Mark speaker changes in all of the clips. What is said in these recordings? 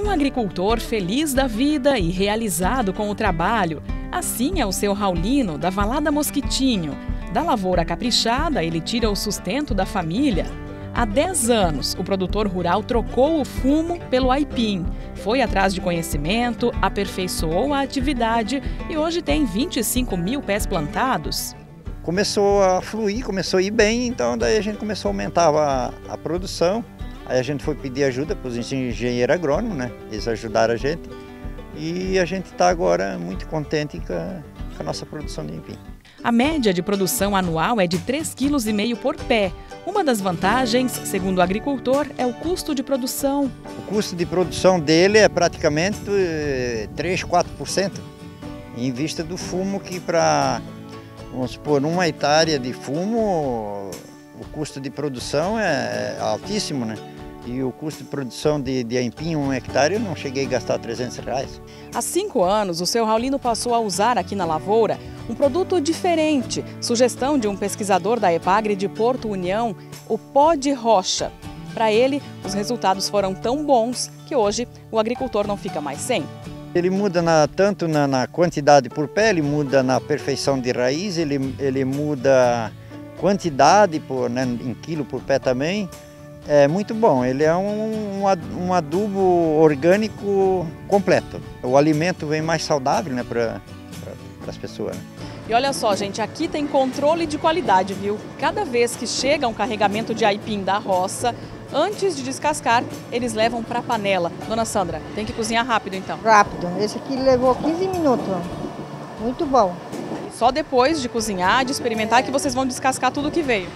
Speaker 1: Um agricultor feliz da vida e realizado com o trabalho. Assim é o seu Raulino, da Valada Mosquitinho. Da lavoura caprichada, ele tira o sustento da família. Há 10 anos, o produtor rural trocou o fumo pelo aipim. Foi atrás de conhecimento, aperfeiçoou a atividade e hoje tem 25 mil pés plantados.
Speaker 2: Começou a fluir, começou a ir bem, então daí a gente começou a aumentar a produção. Aí a gente foi pedir ajuda para os engenheiros agrônomos, né? Eles ajudaram a gente. E a gente está agora muito contente com a nossa produção de aipim.
Speaker 1: A média de produção anual é de 3,5 kg por pé. Uma das vantagens, segundo o agricultor, é o custo de produção.
Speaker 2: O custo de produção dele é praticamente 3, 4%. Em vista do fumo que vamos supor, uma hectare de fumo, o custo de produção é altíssimo, né? E o custo de produção de aipim, 1 hectare, eu não cheguei a gastar R$300.
Speaker 1: Há 5 anos, o seu Raulino passou a usar aqui na lavoura um produto diferente, sugestão de um pesquisador da EPAGRE de Porto União, o pó de rocha. Para ele, os resultados foram tão bons que hoje o agricultor não fica mais sem.
Speaker 2: Ele muda tanto na quantidade por pé, ele muda na perfeição de raiz, ele muda quantidade em quilo por pé também. É muito bom, ele é um adubo orgânico completo. O alimento vem mais saudável, né, para as pessoas. Né?
Speaker 1: E olha só, gente, aqui tem controle de qualidade, viu? Cada vez que chega um carregamento de aipim da roça, antes de descascar, eles levam para a panela. Dona Sandra, tem que cozinhar rápido então?
Speaker 3: Rápido, esse aqui levou 15 minutos, muito bom.
Speaker 1: Só depois de cozinhar, de experimentar, que vocês vão descascar tudo que veio.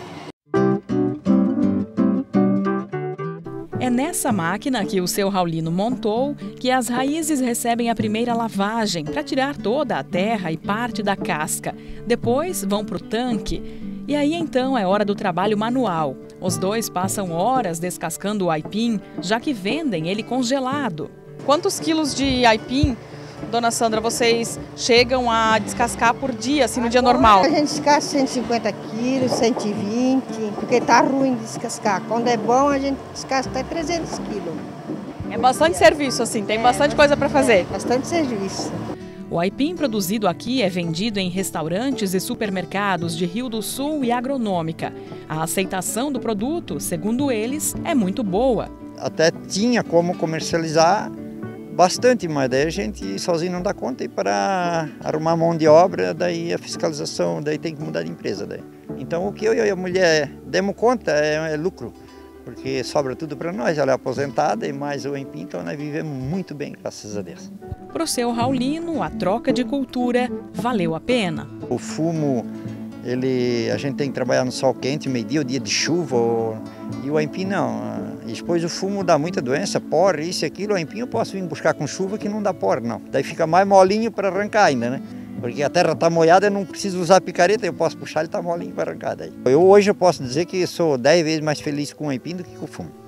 Speaker 1: É nessa máquina que o seu Raulino montou que as raízes recebem a primeira lavagem para tirar toda a terra e parte da casca. Depois vão para o tanque. E aí então é hora do trabalho manual. Os dois passam horas descascando o aipim, já que vendem ele congelado. Quantos quilos de aipim, Dona Sandra, vocês chegam a descascar por dia, assim, no dia normal?
Speaker 3: A gente descasca 150 quilos, 120, porque tá ruim de descascar. Quando é bom, a gente descasca até 300 quilos.
Speaker 1: É bastante serviço, assim, tem bastante coisa para fazer.
Speaker 3: Bastante serviço.
Speaker 1: O aipim produzido aqui é vendido em restaurantes e supermercados de Rio do Sul e agronômica. A aceitação do produto, segundo eles, é muito boa.
Speaker 2: Até tinha como comercializar bastante, mas daí a gente sozinho não dá conta e para arrumar mão de obra, daí a fiscalização, daí tem que mudar de empresa. Daí. Então o que eu e a mulher demos conta é lucro, porque sobra tudo para nós, ela é aposentada e mais o aipim, então nós vivemos muito bem, graças a Deus.
Speaker 1: Para o seu Raulino, a troca de cultura valeu a pena.
Speaker 2: O fumo, a gente tem que trabalhar no sol quente, meio-dia, o dia de chuva, e o aipim não. E depois o fumo dá muita doença, porre, isso e aquilo. O aipim eu posso vir buscar com chuva que não dá porre, não. Daí fica mais molinho para arrancar ainda, né? Porque a terra está molhada, eu não preciso usar picareta, eu posso puxar, ele está molinho para arrancar daí. Hoje eu posso dizer que sou 10 vezes mais feliz com o aipim do que com o fumo.